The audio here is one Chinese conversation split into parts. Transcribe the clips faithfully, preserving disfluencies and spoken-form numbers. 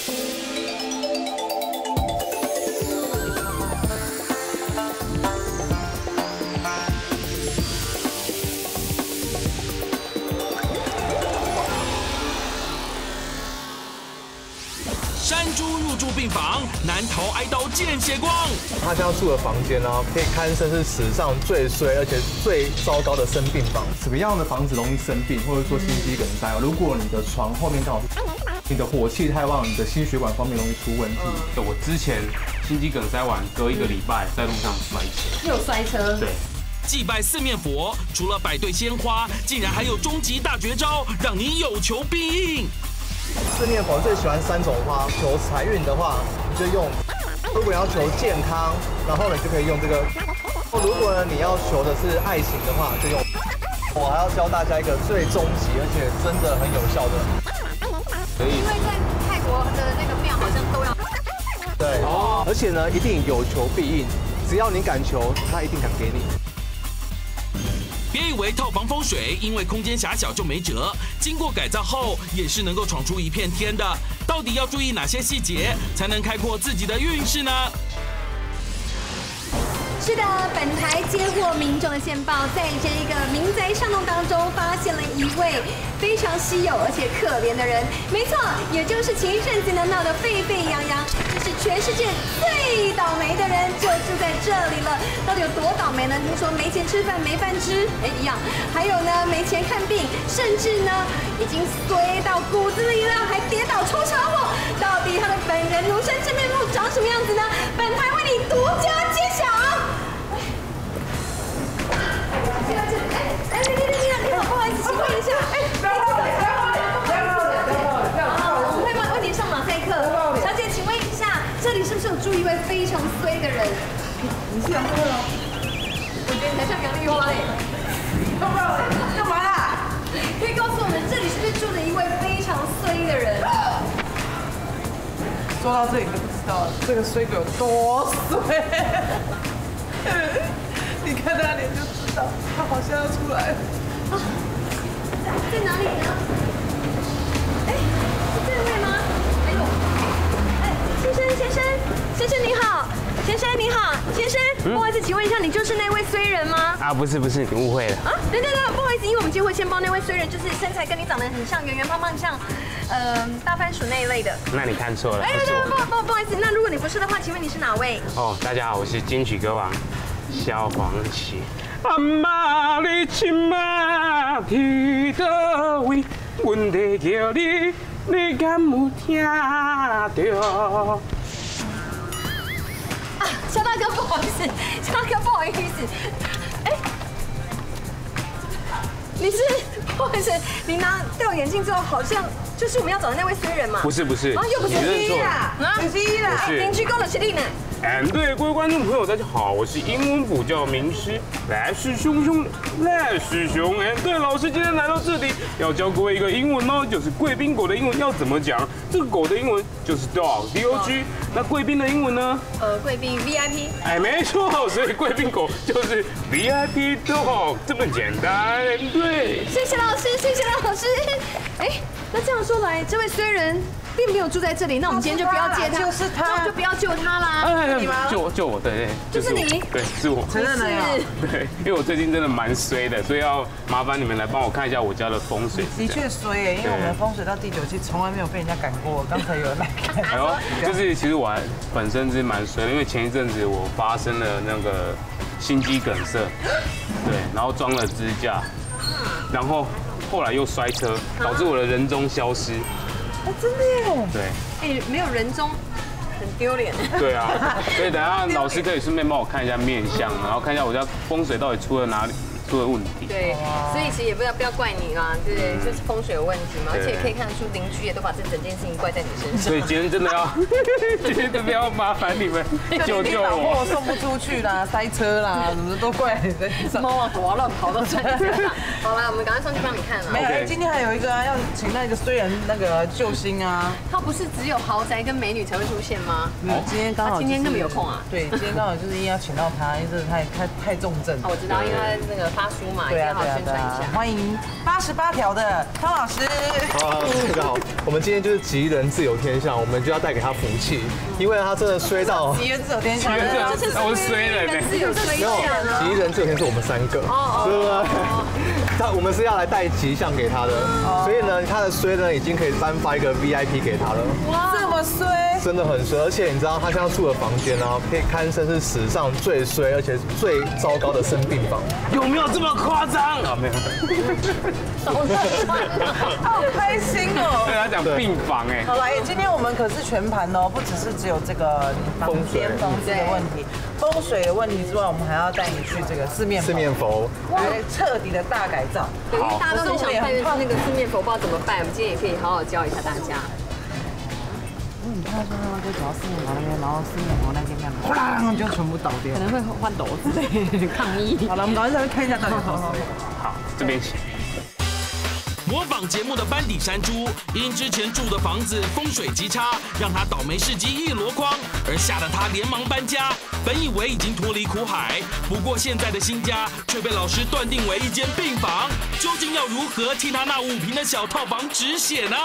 山猪入住病房，难逃挨刀见血光。 他现在住的房间呢，可以堪称是史上最衰而且最糟糕的生病房。什么样的房子容易生病，或者说心肌梗塞？如果你的床后面刚好是你的火气太旺，你的心血管方面容易出问题。 我之前心肌梗塞完，隔一个礼拜在路上摔车， 又摔车。 对。 祭拜四面佛，除了摆对鲜花，竟然还有终极大绝招，让你有求必应。 四面佛最喜欢三种花，求财运的话，你就用；如果要求健康，然后呢就可以用这个；如果呢你要求的是爱情的话，就用。我还要教大家一个最终极而且真的很有效的， 因为在泰国的那个庙好像都要。 对，而且呢一定有求必应，只要你敢求，他一定敢给你。 别以为套房风水因为空间狭小就没辙，经过改造后也是能够闯出一片天的。到底要注意哪些细节，才能开阔自己的运势呢？ 是的，本台接获民众的线报，在这一个民宅巷弄当中，发现了一位非常稀有而且可怜的人。没错，也就是前一阵子呢闹得沸沸扬扬，这是全世界最倒霉的人，就住在这里了。到底有多倒霉呢？听说没钱吃饭，没饭吃，哎一样。还有呢，没钱看病，甚至呢已经衰到骨子里了，还跌倒出车祸。到底他的本人庐山真面目长什么样子呢？本台为你独家揭晓。哎，你你你你好，不好意思，请问一下，哎，不要不要不要好，我们会帮为您上马赛克。小姐，请问一下，这里是不是有住一位非常衰的人？你是杨贵吗？我觉得你才像杨丽花嘞。干嘛？干嘛啦？可以告诉我们，这里是不是住着一位非常衰的人？ 说到这里就不知道了，这个衰鬼有多衰。你看他脸就知道，他好像要出来了。啊， 在哪里呢？哎，是这位吗？哎呦，哎，先生，先生，先生你好，先生你好，先生，不好意思，请问一下，你就是那位衰人吗？ 啊，不是不是，你误会了。 啊，对对对，不好意思，因为我们接获线报，那位衰人就是身材跟你长得很像，圆圆胖胖，像呃大番薯那一类的。 那你看错了。 哎，对对，不不不好意思，那如果你不是的话，请问你是哪位？ 哦，大家好，我是金曲歌王萧煌奇。阿妈，你亲妈伫倒位？阮在叫你，你敢有听到？ 啊，萧大哥，不好意思，萧大哥，不好意思，哎，你是不好意思，你拿掉眼镜之后，好像就是我们要找的那位衰人嘛？ 不是不是， 啊，又不是你认错了， 啊，不是啦，邻居跟我是你呢。 哎，对，各位观众朋友，大家好，我是英文补教名师赖氏兄兄，赖氏兄。哎，对，老师今天来到这里，要教各位一个英文哦，就是贵宾狗的英文要怎么讲。这个狗的英文就是 dog，D O G。那贵宾的英文呢？ 呃，贵宾 V I P。 哎，没错，所以贵宾狗就是 V I P dog， 这么简单。对， 谢谢老师，谢谢老师。哎，那这样说来，这位衰人并没有住在这里，那我们今天就不要接他， 就是他， 那我们就不要救他啦。 哎，救救我，对对， 就是你， 对，是我， 承认了呀。 对，因为我最近真的蛮衰的，所以要麻烦你们来帮我看一下我家的风水。 的确衰耶，因为我们风水到第九期从来没有被人家赶过，刚才有人来看。 哎呦，就是其实我还本身是蛮衰的，因为前一阵子我发生了那个心肌梗塞，对，然后装了支架，然后后来又摔车，导致我的人中消失。 哦，真的耶。 对。 哎，没有人中，很丢脸。 对啊，所以等下老师可以顺便帮我看一下面相，然后看一下我家风水到底出了哪里。出了问题， 对，所以其实也不要不要怪你啦，对，就是风水有问题嘛，而且可以看得出邻居也都把这整件事情怪在你身上。 所以今天真的要，今天真的要麻烦你们救救我， 送不出去啦，塞车啦，什么都怪你身上。 猫啊狗啊乱跑都在你身上。好啦，我们赶快上去帮你看了。 没有，今天还有一个啊，要请那个虽然那个救星啊， 他不是只有豪宅跟美女才会出现吗？ 没有，今天刚好今天根本有空啊。 对，今天刚好就是要请到他，因为真的太太太重症。 我知道，因为他那个。 发书嘛，一对啊， 定要好对啊，对宣传一下。。 啊欢迎八十八条的汤老师。 啊，大家好，我们今天就是吉人自有天相，我们就要带给他福气，因为他真的衰到。 吉人自有天相， 这个我衰了呢。 是有衰没有，吉人自有天是我们三个，对不对？他我们是要来带吉祥给他的，所以呢，他的衰呢已经可以颁发一个 V I P 给他了。 哇，这么衰， 真的很衰，而且你知道他现在住的房间呢、啊，可以堪称是史上最衰而且最糟糕的生病房。 有没有这么夸张？啊，没有。 好开心哦。 对他讲病房哎。 好了，今天我们可是全盘哦，不只是只有这个房间房子的问题，风水的问题之外，我们还要带你去这个四面四面佛， 来彻底的大改造。 对，因为大家都很想看那个四面佛，不知道怎么办。我们今天也可以好好教一下大家。 嗯，你看说他们就走到四面佛那边，然后四面佛那边这样，哗啦就全部倒掉可。能会换斗之类抗议。 好了，我们赶快再看一下到底有多少。 好，这边请。 模仿节目的班底山猪，因之前住的房子风水极差，让他倒霉事迹一箩筐，而吓得他连忙搬家。本以为已经脱离苦海，不过现在的新家却被老师断定为一间病房。究竟要如何替他那五平的小套房止血呢？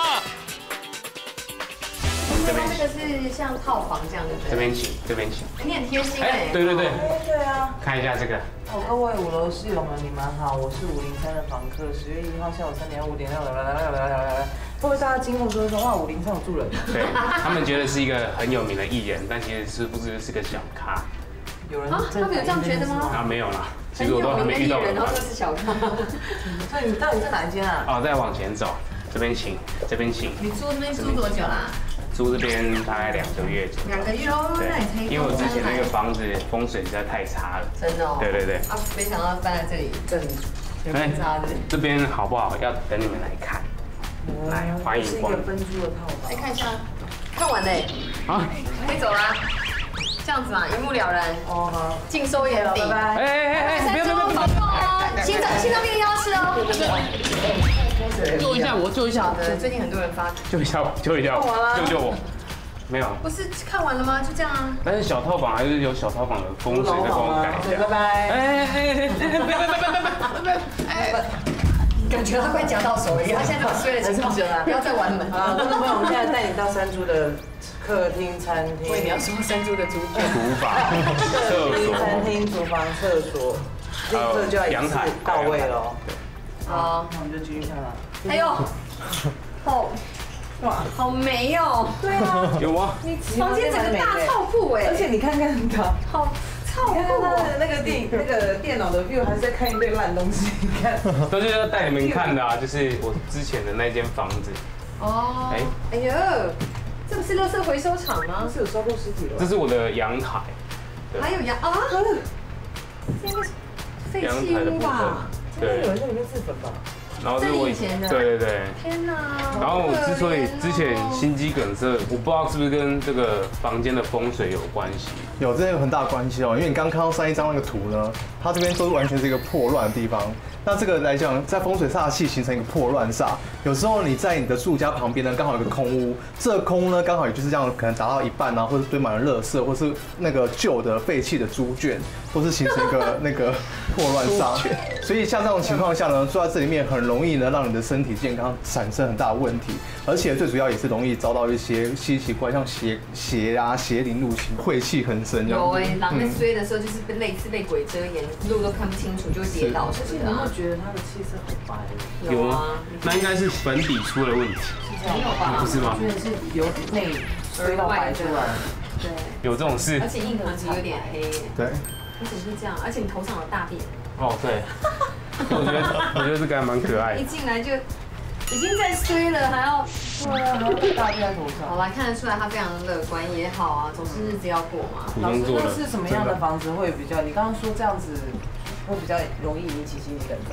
这边这个是像套房这样的， 这边请，这边请。 你很贴心哎哎，。 对对对， 对啊。 看一下这个。 哦，各位五楼室友们，你们好，我是五零三的房客，十月一号下午三点五点，来来来来来来来，会不会大家经过说说哇，五零三有住人？ 对他们觉得是一个很有名的艺人，但其实是不是是个小咖？ 有人啊，他们有这样觉得吗？ 啊，没有啦，其很实我都还有名的艺没遇到人人，然。后又是小咖。 所以你到底在哪一间啊？ 哦，再往前走，这边请，这边请。 你住那边住多久啦？ 租这边大概两个月左右。 两个月哦， 对那你才， 因为我之前那个房子风水实在太差了。 真的哦。 对对对。 啊，没想到搬在这里更有更差的。 这边好不好？要等你们来看。来，欢迎光临。 是一个分租的套房。 来看一下，看完嘞， 啊， 可以走啦。这样子嘛，一目了然， 哦好， 尽收眼底。 拜拜。 哎哎哎，不要不要不要！ 保重哦，心脏心脏病要吃哦。 救一下我，救一下好，的，最近很多人发， 救一下我，救一下我，救救我！没有， 不是看完了吗？就这样啊。 但是小套房还是有小套房的风水，再帮我改一对，拜下。 拜。 哎哎哎，别别别别别别！ 感觉他快夹到手了，他现在这么衰的情况，不要再玩门好了，观众朋友，我们现在带你到山猪的客厅、餐厅。 喂，你要说山猪的猪圈。 厨房、厕客厅、餐所， 厅、厨房、厕所，立刻就要一次到位了。 好， 那我们就继续看了。 哎呦，好，哇，好美哦。对啊， 有吗？ 你房间整个大套铺哎， 而且你看看它， 好套你看看铺哦。 它的那个电那个电脑的 view，还是在看一堆烂东西。你看， 都是要带你们看的啊，就是我之前的那间房子。 哦， 哎哎呦，这不是垃圾回收厂吗？ 是有收购尸体了吧。 这是我的阳台， 还有羊啊，这个是废阳弃台的部分物吧？。 对， 有人在里面自焚吧？ 然后是我这是以前的对对对。 天哪！ 然后我之所以之前好可怜哦心肌梗塞，我不知道是不是跟这个房间的风水有关系。 有这有很大的关系哦，因为你刚看到上一张那个图呢，它这边都完全是一个破乱的地方。那这个来讲，在风水煞气形成一个破乱煞，有时候你在你的住家旁边呢，刚好有个空屋，这个空呢刚好也就是这样，可能达到一半啊，或者堆满了垃圾，或是那个旧的废弃的猪圈，或是形成一个那个破乱煞。所以像这种情况下呢，住在这里面很容易呢，让你的身体健康产生很大的问题，而且最主要也是容易遭到一些稀奇怪，像邪邪啊、邪灵入侵、晦气横生这样子。 有哎，狼在追的时候就是被类似被鬼遮眼，路都看不清楚就跌倒什么的啊。 觉得它的气色很白？ 有吗有啊？ 那应该是粉底出了问题， 没有吧？ 不是吗？ 觉得是由内吹到白出来。 对， 有这种事而？且印堂其实有点黑耶。 对。 你怎么会这样？而且你头上有大便， 哦，对。我觉得我觉得这个还蛮可爱一的。 进来就已经在衰了，还要。 对啊，然后大便在头上。 好啦，看得出来他非常的乐观，也好啊，总是日子要过嘛。 苦老师， 中作乐。 那是什么样的房子会比较？你刚刚说这样子会比较容易引起心肌梗塞哦。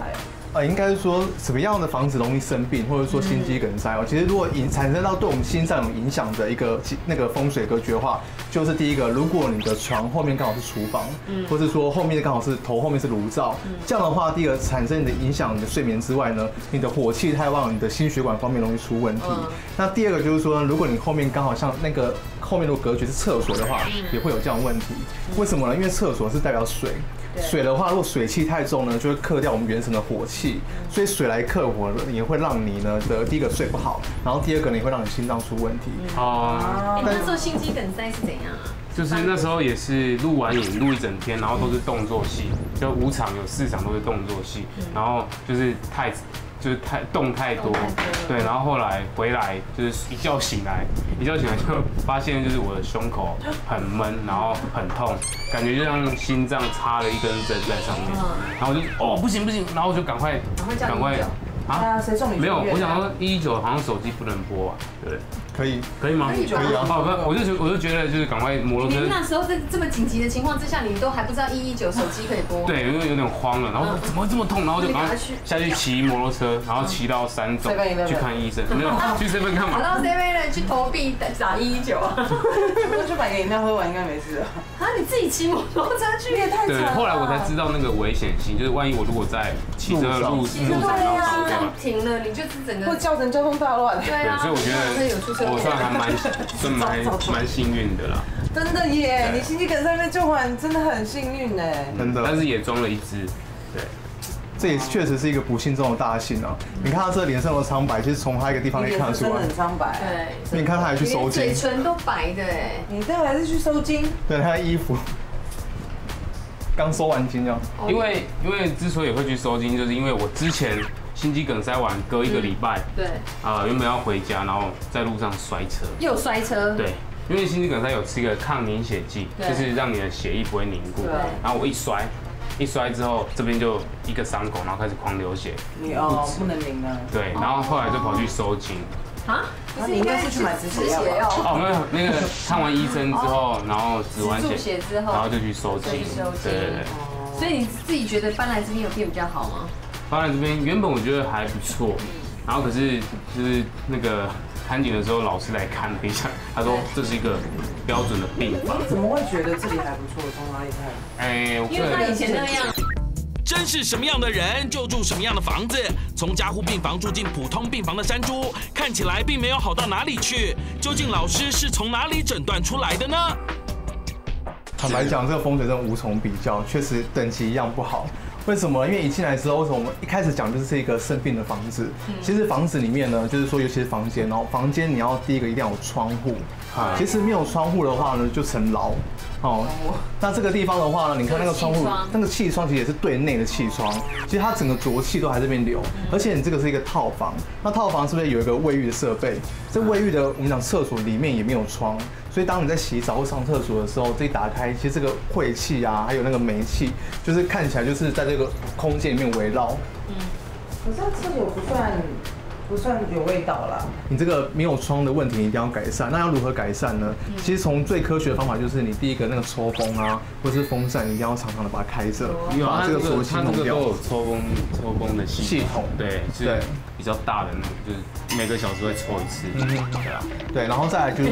呃，应该是说什么样的房子容易生病，或者说心肌梗塞哦。其实如果影产生到对我们心脏有影响的一个那个风水格局的话，就是第一个，如果你的床后面刚好是厨房，嗯，或是说后面刚好是头后面是炉灶，这样的话，第一个产生你的影响你的睡眠之外呢，你的火气太旺，你的心血管方面容易出问题。那第二个就是说，如果你后面刚好像那个后面如果格局是厕所的话，也会有这样的问题。为什么呢？因为厕所是代表水。水的话，如果水气太重呢，就会克掉我们元神的火气，所以水来克火也会让你呢的第一个睡不好，然后第二个呢也会让你心脏出问题。 哦， 你那时候心肌梗塞是怎样啊？ 就是那时候也是录完影录一整天，然后都是动作戏，就五场有四场都是动作戏，然后就是太。就是太动太多，对，然后后来回来就是一觉醒来，一觉醒来就发现就是我的胸口很闷，然后很痛，感觉就像心脏插了一根针在上面，然后我就哦不行不行，然后我就赶快赶快啊，谁送你？ 没有，我想说一一九好像手机不能播啊，对不对？ 可以， 可以吗？ 可以啊。 哦，我就觉我就觉得就是赶快摩托车。 你那时候在这么紧急的情况之下，你都还不知道一一九手机可以播。 对，因为有点慌了，然后怎么会这么痛？然后就赶快下去骑摩托车，然后骑到三总去看医生。没有，去 seven 干嘛？ 跑到 seven 了，去投币打一一九啊。 我去买个饮料喝完应该没事了。 啊，你自己骑摩托车去也太惨了。 对，后来我才知道那个危险性，就是万一我如果在骑车路路上然后死掉了， 停了，你就是整个会造成交通大乱。 对啊， 所以我觉得我算还蛮算蛮蛮幸运的啦。 真的耶，你心肌梗塞被救回来，真的很幸运哎。 真的， 但是也装了一支，对。 这也确实是一个不幸中的大幸啊！你看他这脸上的苍白，其实从他一个地方可以看得出来。 真的很苍白。 对。 你看他还去收金， 嘴唇都白的哎。 你这还是去收金？ 对，他的衣服刚收完金这样。 因为因为之所以会去收金，就是因为我之前心肌梗塞完隔一个礼拜， 对， 啊原本要回家，然后在路上摔车。 又摔车。 对。因为心肌梗塞有吃一个抗凝血剂，就是让你的血液不会凝固。然后我一摔。一摔之后，这边就一个伤口，然后开始狂流血。 你哦，不能淋了。 对，然后后来就跑去收金。 啊？ 你应该是去买止血药。 哦，没有，那个看完医生之后，然后止完血之后， 然后就去收金。对对对。 所以你自己觉得搬来这边有变比较好吗？ 搬来这边原本我觉得还不错，然后可是就是那个。看景的时候，老师来看了一下，他说这是一个标准的病房。 怎么会觉得这里还不错？从哪里看？ 哎， 因为他以前那样。 真是什么样的人就住什么样的房子。从加护病房住进普通病房的山猪，看起来并没有好到哪里去。究竟老师是从哪里诊断出来的呢？ 坦白讲，这个风水真的无从比较，确实等级一样不好。为什么？因为一进来之后，为什么我们一开始讲就是一个生病的房子？其实房子里面呢，就是说，尤其是房间，然后房间你要第一个一定要有窗户。其实没有窗户的话呢，就成牢。哦，那这个地方的话呢，你看那个窗户，那个气窗其实也是对内的气窗，其实它整个浊气都还在这边流。而且你这个是一个套房，那套房是不是有一个卫浴的设备？这卫浴的我们讲厕所里面也没有窗。所以当你在洗澡或上厕所的时候，这一打开，其实这个晦气啊，还有那个霉气，就是看起来就是在这个空间里面围绕。 嗯，可是它厕所不算不算有味道啦。 你这个没有窗的问题，你一定要改善。那要如何改善呢？其实从最科学的方法就是你第一个那个抽风啊，或是风扇，你一定要常常的把它开着，把这个浊气弄掉。 它都有抽风抽风的系统，对，是比较大的那种，就是每个小时会抽一次。嗯，对啊， 对，然后再来就是，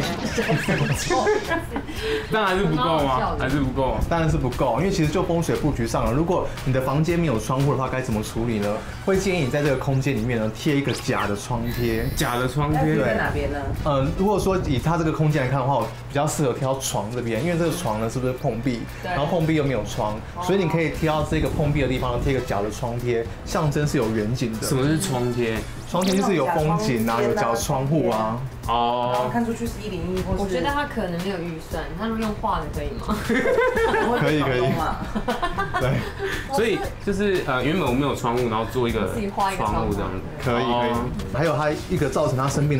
但还是不够吗？还是不够？ 当然是不够，因为其实就风水布局上了，如果你的房间没有窗户的话，该怎么处理呢？会建议你在这个空间里面呢贴一个假的窗贴。 假的窗贴在哪边呢？ 嗯，如果说以它这个空间来看的话，我比较适合贴到床这边，因为这个床呢是不是碰壁？然后碰壁又没有窗，所以你可以贴到这个碰壁的地方贴一个假的窗贴，象征是有远景的。 什么是窗贴？ 窗贴就是有风景啊，有假窗户啊。 哦，看出去是一零一，或是我觉得他可能没有预算，他如果用画的可以吗？ 可以可以。对， 所以就是呃，原本我没有窗户，然后做一个窗户这样子。 可以可以。还有它一个造成他生病的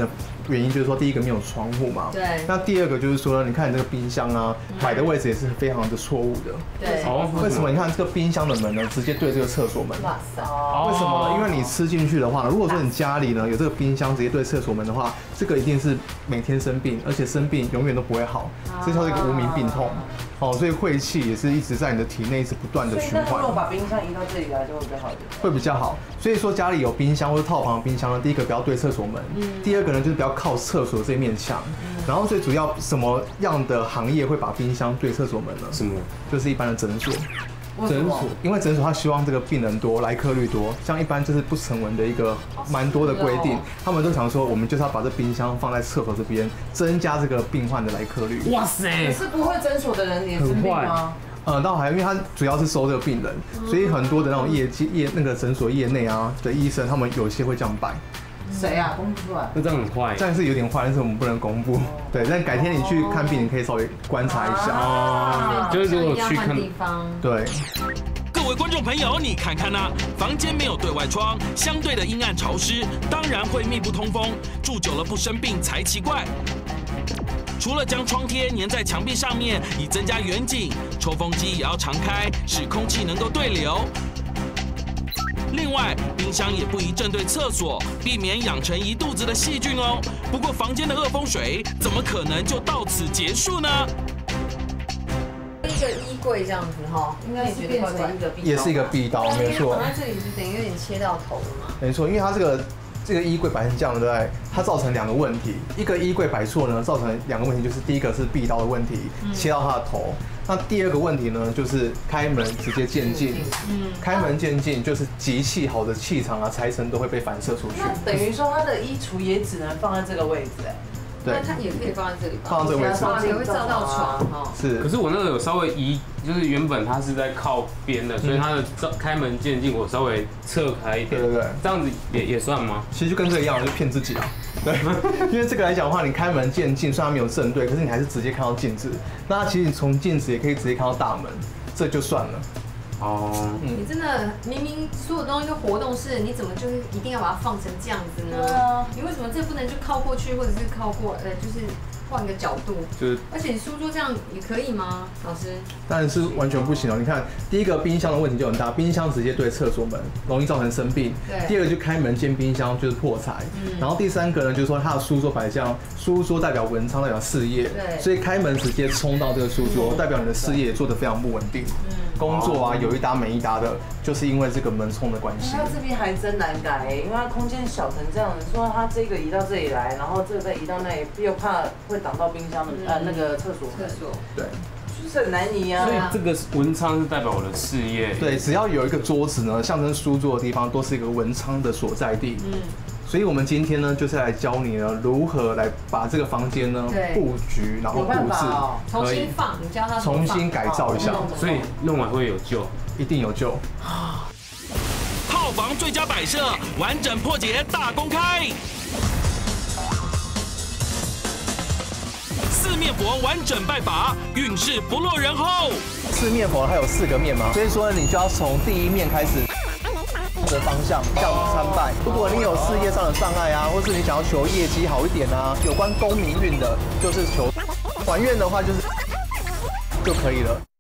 原因就是说，第一个没有窗户嘛， 对。 那第二个就是说，你看你这个冰箱啊，摆的位置也是非常的错误的。 对。 为什么？你看这个冰箱的门呢，直接对这个厕所门。 哇塞！ 为什么呢？因为你吃进去的话呢，如果说你家里呢有这个冰箱直接对厕所门的话，这个一定是每天生病，而且生病永远都不会好，这叫一个无名病痛。哦，所以晦气也是一直在你的体内一直不断的循环。 如果把冰箱移到这里来，就会比较好一点。 会比较好。所以说家里有冰箱或者套房的冰箱呢，第一个不要对厕所门，嗯、第二个呢就是不要靠厕所这面墙。嗯、然后最主要什么样的行业会把冰箱对厕所门呢？ 什么？ 就是一般的诊所。 诊所， 因为诊所他希望这个病人多，来客率多，像一般就是不成文的一个蛮多的规定，他们都想说，我们就是要把这冰箱放在厕所这边，增加这个病患的来客率。 哇塞！ 可是不会诊所的人也生病吗？ 呃，倒还因为他主要是收这个病人，所以很多的那种业绩业那个诊所业内啊的医生，他们有些会这样摆。 谁啊？公布出来？ 那这样很坏， 这样是有点坏，但是我们不能公布。对，但改天你去看病，你可以稍微观察一下。 哦，就是如果去看地方， 对。 各位观众朋友，你看看呐，房间没有对外窗，相对的阴暗潮湿，当然会密不通风，住久了不生病才奇怪。除了将窗贴粘在墙壁上面，以增加远景，抽风机也要常开，使空气能够对流。另外，冰箱也不宜正对厕所，避免养成一肚子的细菌哦。不过，房间的恶风水怎么可能就到此结束呢？ 一个衣柜这样子哈，应该是变成一个壁刀， 也是一个壁刀，没错。 放在这里就等于有点切到头了嘛。 没错，因为它这个这个衣柜摆成这样，对不对？它造成两个问题，一个衣柜摆错呢，造成两个问题，就是第一个是壁刀的问题，切到它的头。那第二个问题呢，就是开门直接渐进，嗯，开门渐进就是集气好的气场啊、财神都会被反射出去。 那等于说它的衣橱也只能放在这个位置，哎。 那它也可以放在这里吧？ 放在这个位置， 也会照到床哈。 是。 可是我那个有稍微移，就是原本它是在靠边的，所以它的开门渐进，我稍微侧开一点。 对对对， 这样子也也算吗？ 其实就跟这个一样，就骗自己啊。对，因为这个来讲的话，你开门渐进，虽然没有正对，可是你还是直接看到镜子。那其实你从镜子也可以直接看到大门，这就算了。 哦， 嗯、你真的明明所有东西都活动式，你怎么就是一定要把它放成这样子呢？对啊，你为什么这不能就靠过去，或者是靠过呃，就是换个角度？就是，而且你书桌这样也可以吗，老师？ 当然是完全不行哦。你看，第一个冰箱的问题就很大，冰箱直接对厕所门，容易造成生病。 对。 第二个就开门见冰箱就是破财。嗯。然后第三个呢，就是说它的书桌摆这样，书桌代表文昌，代表事业。 对。 所以开门直接冲到这个书桌，代表你的事业做得非常不稳定。嗯。工作啊，有一搭没一搭的，就是因为这个门冲的关系。 它这边还真难改，因为它空间小成这样，说它这个移到这里来，然后这个再移到那里，又怕会挡到冰箱的、嗯、呃那个厕所。 厕所。 对。 就是很难移啊。 所以这个文昌是代表我的事业。 对，只要有一个桌子呢，象征书桌的地方，都是一个文昌的所在地。嗯。所以我们今天呢，就是来教你呢，如何来把这个房间呢布局，然后布置， 重新放，你教他重新改造一下， 所以弄完会有救， 一定有救。 套房最佳摆设，完整破解大公开。四面佛完整拜法，运势不落人后。 四面佛它有四个面嘛，所以说你就要从第一面开始。的方向这样参拜。如果你有事业上的障碍啊，或是你想要求业绩好一点啊，有关功名运的，就是求还愿的话，就是就可以了。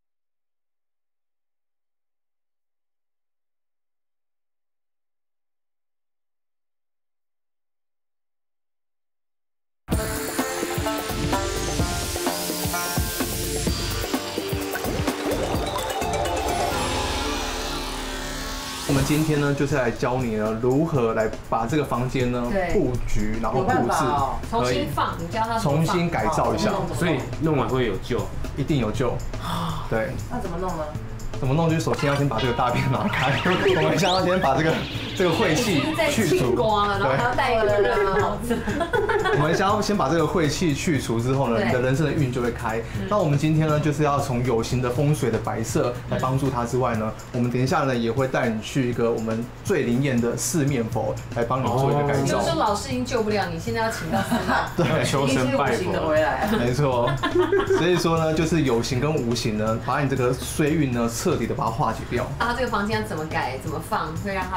我们今天呢，就是来教你呢，如何来把这个房间呢布局，然后布置， 重新放，你教他重新改造一下， 所以弄完会有救， 一定有救。对， 那怎么弄呢？ 怎么弄？就是首先要先把这个大便拿开，我们先要先把这个这个晦气去除， 然后还要带一个人帽子。 我们想要先把这个晦气去除之后呢，你的人生的运就会开。那我们今天呢，就是要从有形的风水的摆设来帮助它之外呢，我们等一下呢也会带你去一个我们最灵验的四面佛来帮你做一个改造。 就是说老师已经救不了你，现在要请到四面， 对， 求神拜佛回来。 没错，所以说呢，就是有形跟无形呢，把你这个衰运呢彻底的把它化解掉。 啊，这个房间怎么改、怎么放，会让它比较顺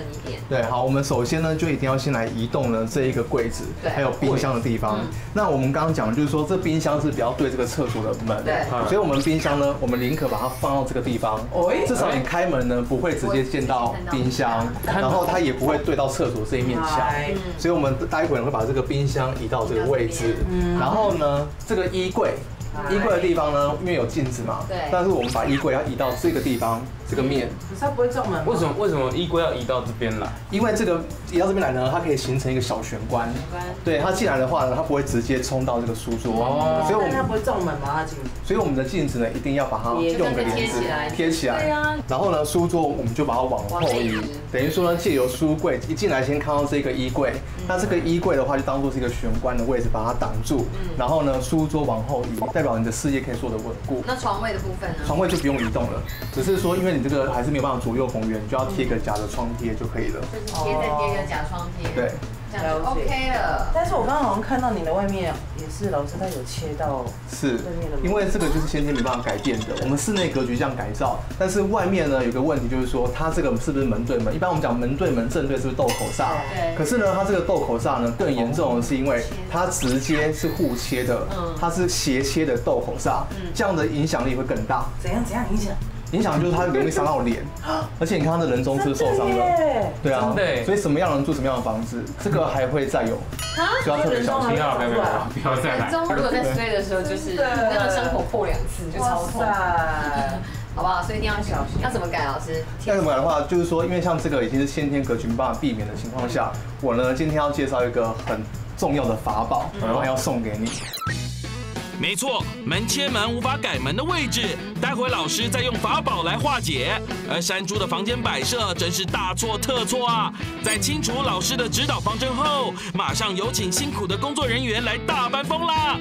一点。 对，好，我们首先呢就一定要先来移动呢这一个柜子，还有冰箱的地方。嗯、那我们刚刚讲的就是说，这冰箱是比较对这个厕所的门， 对， 所以我们冰箱呢，我们宁可把它放到这个地方，至少你开门呢不会直接见到冰箱，然后它也不会对到厕所这一面墙。所以我们待会儿会把这个冰箱移到这个位置，然后呢，这个衣柜。衣柜的地方呢，因为有镜子嘛，对。但是我们把衣柜要移到这个地方，这个面。 可是它不会撞门吗？ 为什么为什么衣柜要移到这边来？ 因为这个移到这边来呢，它可以形成一个小玄关。对，它进来的话呢，它不会直接冲到这个书桌。哦。 所以我们它不会撞门吗？它镜子。 所以我们的镜子呢，一定要把它用个帘子贴起来。对啊。然后呢，书桌我们就把它往后移，等于说呢，借由书柜一进来先看到这个衣柜，那这个衣柜的话就当做是一个玄关的位置，把它挡住。然后呢，书桌往后移，代表你的事业可以做得稳固。 那床位的部分呢？ 床位就不用移动了，只是说因为你这个还是没有办法左右逢源，你就要贴个假的窗贴就可以了。 就是贴再贴个假窗贴。 对。 这样就 OK 了。 但是我刚刚好像看到你的外面也是，老师他有切到是，因为这个就是先天没办法改变的。我们室内格局这样改造，但是外面呢有个问题就是说，它这个是不是门对门？一般我们讲门对门正对是不是斗口煞？对。可是呢，它这个斗口煞呢更严重的是因为它直接是互切的，它是斜切的斗口煞，这样的影响力会更大。 怎样怎样影响？ 影响就是它容易伤到脸，而且你看它的人中是受伤的，对啊，所以什么样的人住什么样的房子，这个还会再有，所以要特别小心啊， 不要不要不要再来。 人中如果在睡的时候，就是那个伤口破两次就超痛，好不好？所以一定要小心。要怎么改，老师？ 要怎么改的话，就是说，因为像这个已经是先天格局没办法避免的情况下，我呢今天要介绍一个很重要的法宝，然后要送给你。 没错，门切门无法改门的位置，待会老师再用法宝来化解。而山猪的房间摆设真是大错特错啊！在清楚老师的指导方针后，马上有请辛苦的工作人员来大搬风啦。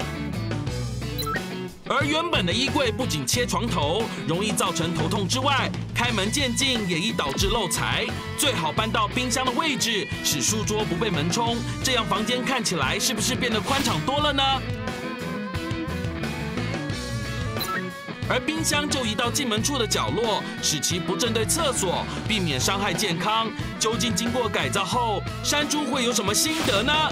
而原本的衣柜不仅切床头容易造成头痛之外，开门渐进也易导致漏财。最好搬到冰箱的位置，使书桌不被门冲，这样房间看起来是不是变得宽敞多了呢？而冰箱就移到进门处的角落，使其不正对厕所，避免伤害健康。究竟经过改造后，山猪会有什么心得呢？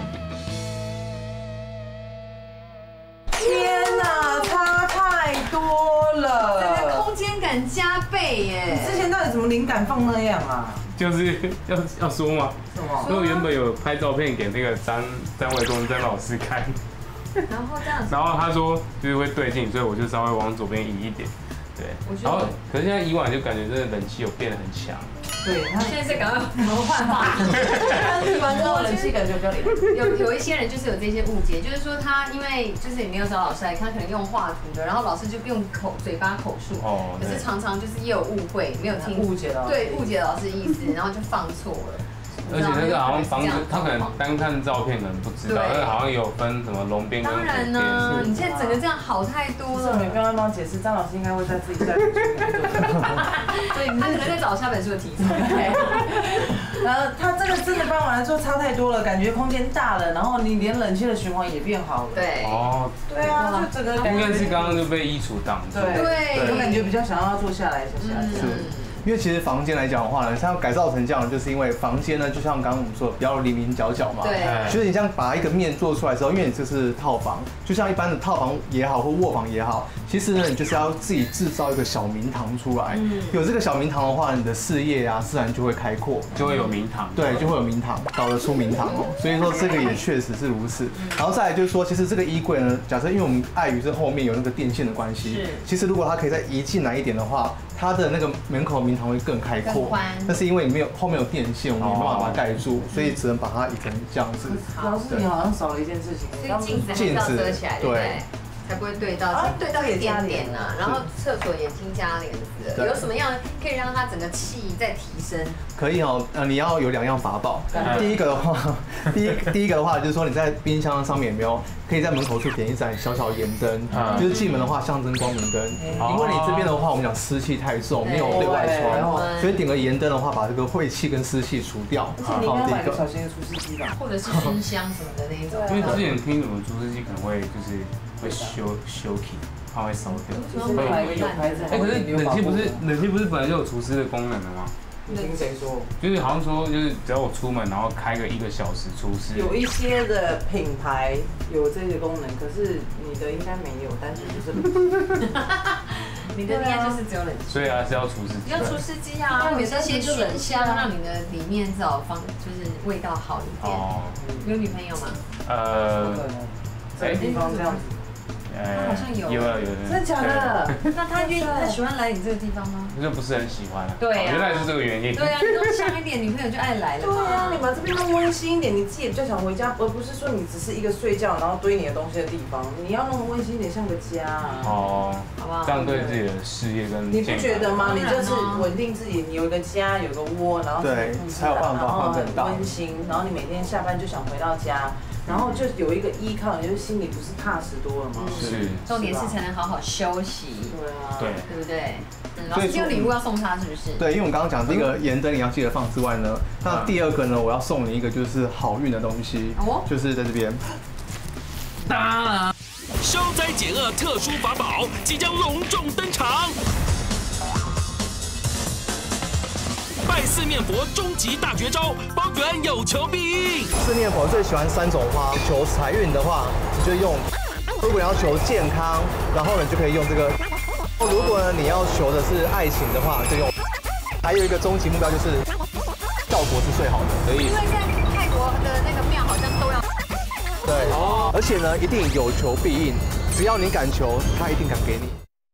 天哪，差太多了， 整个空间感加倍耶！ 你之前到底怎么灵感放那样啊？ 就是要要说嘛， 什么？ 因为我原本有拍照片给那个张张伟忠张老师看。 然后这样子， 然后他说就是会对劲，所以我就稍微往左边移一点，对。然后可是现在移完就感觉真的冷气有变得很强。 对，他现在是赶快魔幻化。 移完之后冷气感觉比较凉。 有有一些人就是有这些误解，就是说他因为就是也没有找老师来看，可能用画图的，然后老师就用口嘴巴口述，哦，可是常常就是也有误会，没有听误解了， 对，误解老师意思，然后就放错了。 而且那个好像房子，他可能单看照片可能不知道，那个好像有分什么龙边跟虎边。 当然呢，你现在整个这样好太多了。 我们刚刚帮解释，张老师应该会在自己下本书里面做。 所以他可能在找下本书的题材。 然后他这个真的搬完了之后差太多了，感觉空间大了，然后你连冷气的循环也变好了。 对。 哦。 对啊，就整个应该是刚刚就被衣橱挡住。 对。 我感觉比较想要坐下来一下下。 是。因为其实房间来讲的话呢，像改造成这样，就是因为房间呢，就像刚刚我们说的，比较零零角角嘛。 对。 就是你这样把一个面做出来之后，因为你这是套房，就像一般的套房也好，或卧房也好，其实呢，你就是要自己制造一个小明堂出来。嗯。有这个小明堂的话，你的事业啊，自然就会开阔， 就会有明堂。 对，就会有明堂，搞得出明堂哦。所以说这个也确实是如此。然后再来就是说，其实这个衣柜呢，假设因为我们碍于这后面有那个电线的关系，其实如果它可以再移进来一点的话，它的那个门口明堂会更开阔。但是因为你没有后面有电线，我们没办法把它盖住，所以只能把它移成这样子。 老师，你好像少了一件事情， 所以镜子还是要遮起来，对不对？才不会对到，对到一点点呐。然后厕所也添加帘子，有什么样可以让它整个气再提升？ 可以哦，呃，你要有两样法宝。第一个的话，第一第一个的话就是说你在冰箱上面有没有可以在门口处点一盏小小盐灯，就是进门的话象征光明灯。因为你这边的话，我们讲湿气太重，没有对外窗，所以点个盐灯的话，把这个晦气跟湿气除掉。 而且你应该买个小型的除湿机吧， 或者是熏香什么的那一种。 因为之前听什么除湿机可能会就是会修修气，它会烧掉。 哎，可是冷气不是冷气不是本来就有除湿的功能的吗？ 你听谁说？ 就是好像说，就是只要我出门，然后开个一个小时出事。 有一些的品牌有这些功能，可是你的应该没有，但是就是。 你的应该就是只有冷气。 所以啊，是要除湿机。 要除湿机啊，有这些熏香，让你的里面至少放就是味道好一点。哦。有女朋友吗？ 呃。在地方这样子。 他好像有， 有有有， 真的假的？ 那他愿意，他喜欢来你这个地方吗？ 就不是很喜欢啊。 对啊， 原来是这个原因。 对啊，你都香一点，女朋友就爱来了。 对啊，你把这边弄温馨一点，你自己也比较想回家，而不是说你只是一个睡觉然后堆你的东西的地方。你要弄温馨一点，像个家啊。 哦， 好不好？ 这样对自己的事业跟你不觉得吗？你就是稳定自己，你有一个家，有个窝，然后对，才有办法放更大。 温馨，然后你每天下班就想回到家。然后就有一个依靠，你就心里不是踏实多了吗？ 是， 重点是才能好好休息。对啊，对，对不对？老师有礼物要送他是不是？ 对，因为我们刚刚讲这个盐灯你要记得放之外呢，那第二个呢，我要送你一个就是好运的东西，就是在这边。 当消灾解厄特殊法宝即将隆重登场。拜四面佛终极大绝招，包准有求必应。 四面佛最喜欢三种花，求财运的话，你就用；如果要求健康，然后呢就可以用这个；如果呢你要求的是爱情的话，就用。还有一个终极目标就是效果是最好的，所以因为现在泰国的那个庙好像都要。 对，而且呢一定有求必应，只要你敢求，他一定敢给你。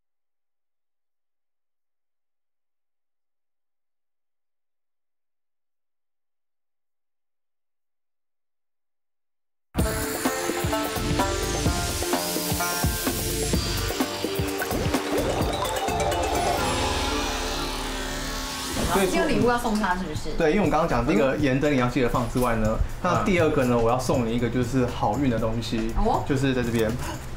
这个礼物要送他是不是？ 对，因为我们刚刚讲这个盐灯你要记得放之外呢，那第二个呢，我要送你一个就是好运的东西，就是在这边。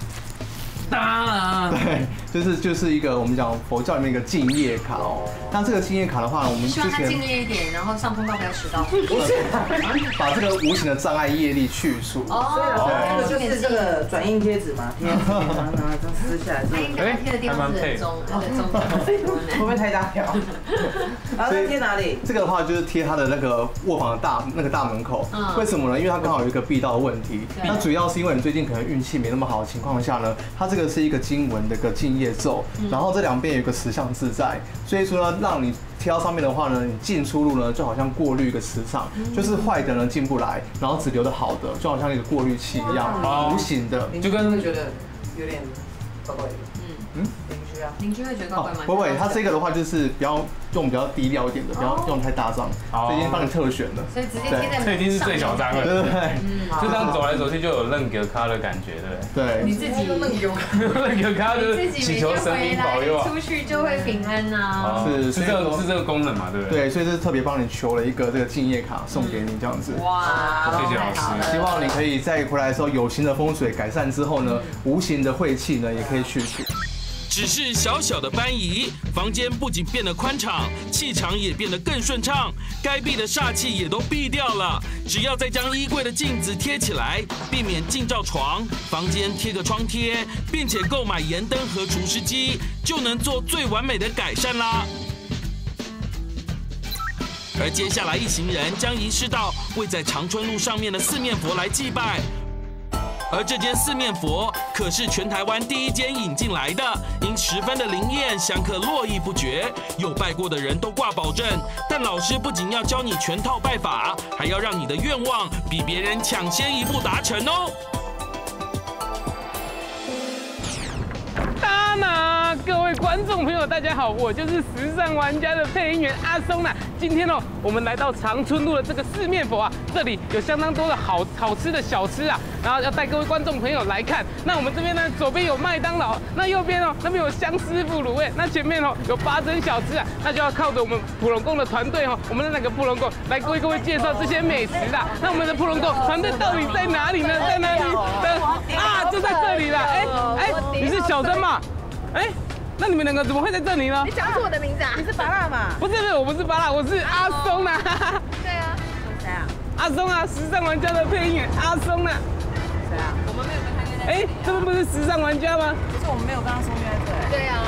对，就是就是一个我们讲佛教里面一个敬业卡哦。那这个敬业卡的话，我们希望他敬业一点，然后上通道不要迟到。 不是，把这个无形的障碍业力去除。 哦，这个就是这个转印贴纸嘛，贴，然后这样撕下来。 哎，贴的地方是很中，那个中会不会太大条？然后贴哪里？ 这个的话就是贴他的那个卧房的大那个大门口。为什么呢？因为它刚好有一个避道的问题。那主要是因为你最近可能运气没那么好的情况下呢，它这个是一个经文的一个敬业咒，然后这两边有一个十相自在，所以说呢，让你贴到上面的话呢，你进出入呢就好像过滤一个磁场，就是坏的呢进不来，然后只留的好的，就好像一个过滤器一样，无形的， 就跟会觉得有点怪怪的。嗯。 邻居会觉得怪怪吗？ 不会，它这个的话就是比较用比较低调一点的，不要用太大张，这已经帮你特选了。 所以直接贴在。 这已经是最小张了， 对不对？ 嗯，就这样走来走去就有认给咖的感觉，对不对？ 你自己认给咖就是祈求神明保佑， 出去就会平安呐。 是是这个是这个功能嘛，对不对？ 对，所以这是特别帮你求了一个这个敬业卡送给你这样子。 哇， 谢谢老师。 希望你可以在回来的时候有形的风水改善之后呢，无形的晦气呢也可以去除。 只是小小的搬移，房间不仅变得宽敞，气场也变得更顺畅，该避的煞气也都避掉了。只要再将衣柜的镜子贴起来，避免镜照床，房间贴个窗贴，并且购买盐灯和除湿机，就能做最完美的改善啦。而接下来一行人将移师到位在长春路上面的四面佛来祭拜。而这间四面佛可是全台湾第一间引进来的，因十分的灵验，香客络绎不绝，有拜过的人都挂保证。但老师不仅要教你全套拜法，还要让你的愿望比别人抢先一步达成哦。 当然，各位观众朋友，大家好，我就是时尚玩家的配音员阿松啦。今天哦，我们来到长春路的这个四面佛啊，这里有相当多的好好吃的小吃啊，然后要带各位观众朋友来看。那我们这边呢，左边有麦当劳，那右边哦，那边有香师傅卤味，那前面哦有八珍小吃啊，那就要靠着我们普龙宫的团队哦，我们的那个普龙宫来为各位介绍这些美食啦。那我们的普龙宫团队到底在哪里呢？在哪里？啊，就在这里啦！哎哎，你是小珍吗？哎。那你们两个怎么会在这里呢？ 你讲出我的名字啊？你是巴拉嘛？ 不是不是，我不是巴拉，我是阿松啊。 对啊，谁啊？ 阿松啊，时尚玩家的配音员阿松啊。 谁啊？我们没有跟他约在。 哎，这边不是时尚玩家吗？ 可是我们没有跟他说约在这。对啊，你是不是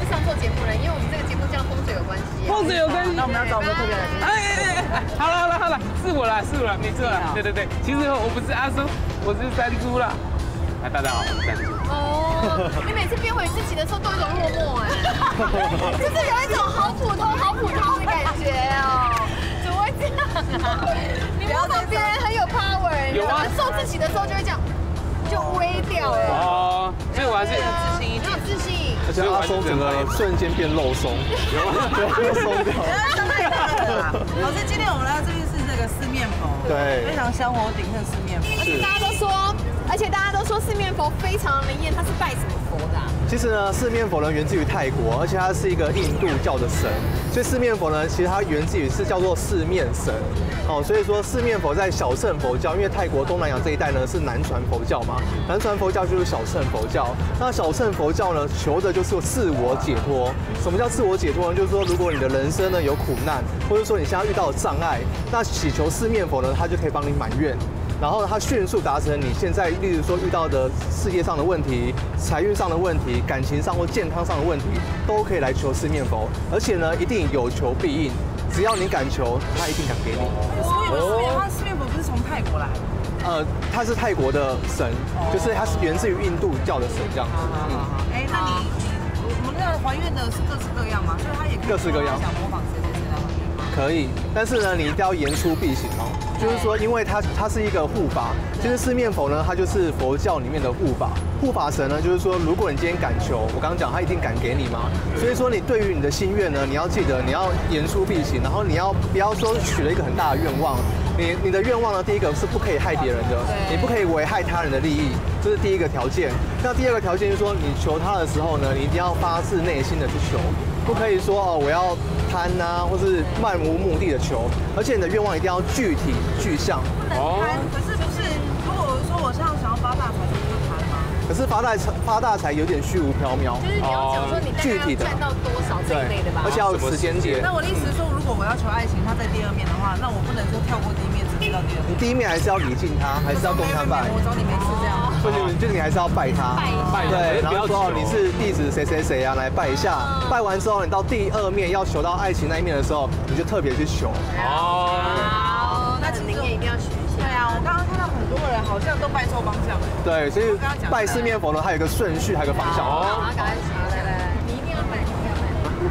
上错节目了，因为我们这个节目叫风水有关系。 风水有关系， 那我们要找我们的特别来宾。 哎哎哎，好了好了好了，是我啦是我啦，没错啦，对对对，其实我不是阿松，我是山猪啦。啊，大家好，我是山猪。 哦，你每次编回自己的时候都有一种落寞哎，就是有一种好普通好普通的感觉哦，怎么会这样啊？你模仿别人很有 power， 有吗？ 受自己的时候就会这样，就微掉了。 哦，所以我还是有自信一点，有自信。 而且阿松整个瞬间变肉松，有吗？对，松掉。 老师，今天我们来到这边是这个四面佛， 对， 非常香火鼎盛四面佛。 而且大家都说，而且大家都说四面佛非常灵验，它是拜什么佛的？ 其实呢，四面佛呢源自于泰国，而且它是一个印度教的神，所以四面佛呢，其实它源自于是叫做四面神。哦，所以说四面佛在小乘佛教，因为泰国东南亚这一带呢是南传佛教嘛，南传佛教就是小乘佛教。那小乘佛教呢，求的就是自我解脱。什么叫自我解脱呢？就是说，如果你的人生呢有苦难，或者说你现在遇到障碍，那祈求四面佛呢，他就可以帮你满愿。然后它迅速达成你现在，例如说遇到的事业上的问题、财运上的问题、感情上或健康上的问题，都可以来求四面佛。而且呢，一定有求必应，只要你敢求，他一定敢给你。 所以我四面，他四面佛不是从泰国来的？ 呃，他是泰国的神，就是他是源自于印度教的神这样子。 嗯，哎，那你你我们那还愿的是各式各样吗？所以他也可以各式各样想模仿谁谁谁来还愿吗？ 可以，但是呢，你一定要言出必行哦。就是说，因为它它是一个护法，其实四面佛呢，它就是佛教里面的护法。护法神呢，就是说，如果你今天敢求，我刚刚讲，他一定敢给你嘛。所以说，你对于你的心愿呢，你要记得，你要言出必行，然后你要不要说许了一个很大的愿望？你你的愿望呢，第一个是不可以害别人的，你不可以危害他人的利益，这是第一个条件。那第二个条件就是说，你求他的时候呢，你一定要发自内心的去求。不可以说哦，我要贪呐、啊，或是漫无目的的求，而且你的愿望一定要具体具象。 哦，可是不是，如果说我现在想要发大财，就贪吗？ 可是发大财发大财有点虚无缥缈， 就是你要讲说你大概要赚到多少这一类的吧， 而且要有时间点。 那我的意思是说，如果我要求爱情，他在第二面的话，那我不能说跳过第一面，直接到第二面。 你第一面还是要礼敬他，还是要供他拜。 我找你没事这样。 所以就是你还是要拜他， 拜对，然后说哦你是弟子谁谁谁啊，来拜一下。拜完之后，你到第二面要求到爱情那一面的时候，你就特别去求。 哦，好，那灵验一定要学一下。 对啊，我刚刚看到很多人好像都拜错方向。 对，所以拜四面佛呢，它有一个顺序，还有一个方向。 好，赶快来来来，你一定要拜，一定要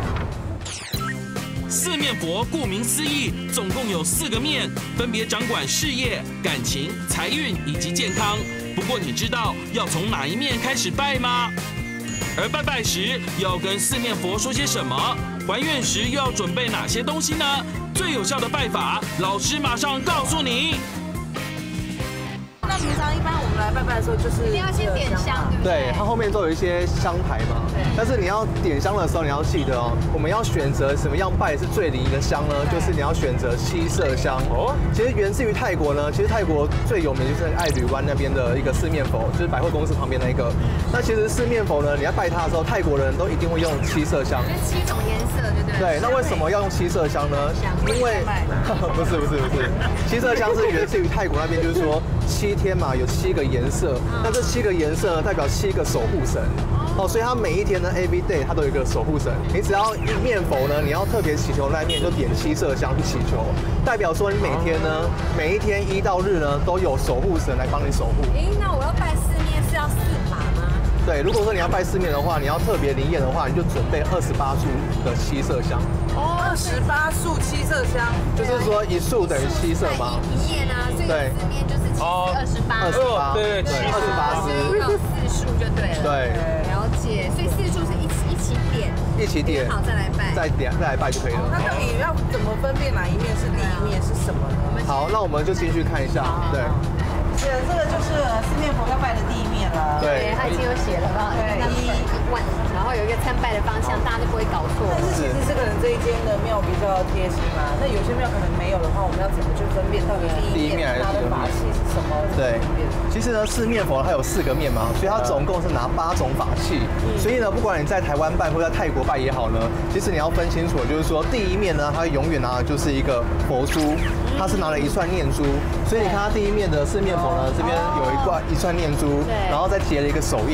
拜。 四面佛顾名思义，总共有四个面，分别掌管事业、感情、财运以及健康。不过你知道要从哪一面开始拜吗？而拜拜时要跟四面佛说些什么？还愿时又要准备哪些东西呢？最有效的拜法，老师马上告诉你。 那平常一般我们来拜拜的时候，就是一定要先点香，对不对？ 对，它后面都有一些香牌嘛。但是你要点香的时候，你要记得哦，我们要选择什么样拜是最灵的香呢？就是你要选择七色香。哦，其实源自于泰国呢，其实泰国最有名就是爱侣湾那边的一个四面佛，就是百货公司旁边那一个。那其实四面佛呢，你要拜它的时候，泰国人都一定会用七色香。 就是七种颜色，对不对？ 对，那为什么要用七色香呢？因为不是不是不是，七色香是源自于泰国那边，就是说七天嘛，有七个颜色，那这七个颜色呢，代表七个守护神。哦，所以它每一天呢 ，every day 它都有一个守护神。你只要一面佛呢，你要特别祈求那一面，就点七色香去祈求，代表说你每天呢，每一天一到日呢，都有守护神来帮你守护。 哎，那我要拜四面是要四把吗？ 对，如果说你要拜四面的话，你要特别灵验的话，你就准备二十八束的七色香。 哦，二十八束七色香， 就是说一束等于七色吗？ 一面啊，所以四面就是七二十八， 二十八，对对，二十八支， 到四束就对了。 对， 了解。所以四束是一起一起点， 一起点， 好再来拜， 再点再来拜就可以了。 那到底要怎么分辨哪一面是第一面是什么呢？ 好，那我们就进去看一下，对。 是，这个就是四面佛要拜的第一面了。 对，它已经有写了嘛，对，一万，然后有一个参拜的方向，大家就不会搞错。 但是其实这个人这一间的庙比较贴心嘛，那有些庙可能没有的话，我们要怎么去分辨到底第一面它的法器是什么？ 对，其实呢，四面佛它有四个面嘛，所以它总共是拿八种法器。所以呢，不管你在台湾拜或在泰国拜也好呢，其实你要分清楚，就是说第一面呢，它永远拿的就是一个佛珠，它是拿了一串念珠，所以你看它第一面的四面佛呢，这边有一挂一串念珠，然后再结了一个手印。